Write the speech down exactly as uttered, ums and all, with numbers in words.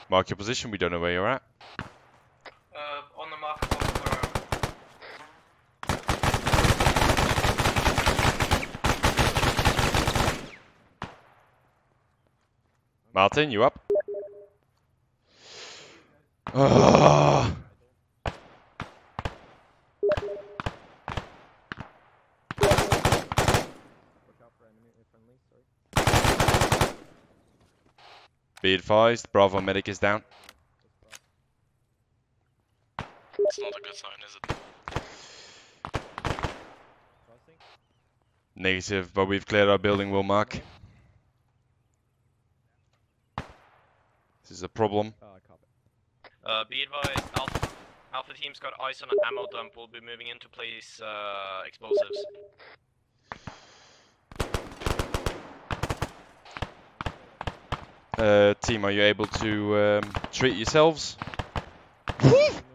Mark your position, we don't know where you're at. Uh, on the mark of the Martin, you up? Oh. Be advised, Bravo medic is down. It's not a good sign, is it? Negative, but we've cleared our building, will mark. This is a problem. Uh, be advised, Alpha, Alpha team's got eyes on an ammo dump. We'll be moving in to place uh, explosives. Uh, team, are you able to um, treat yourselves?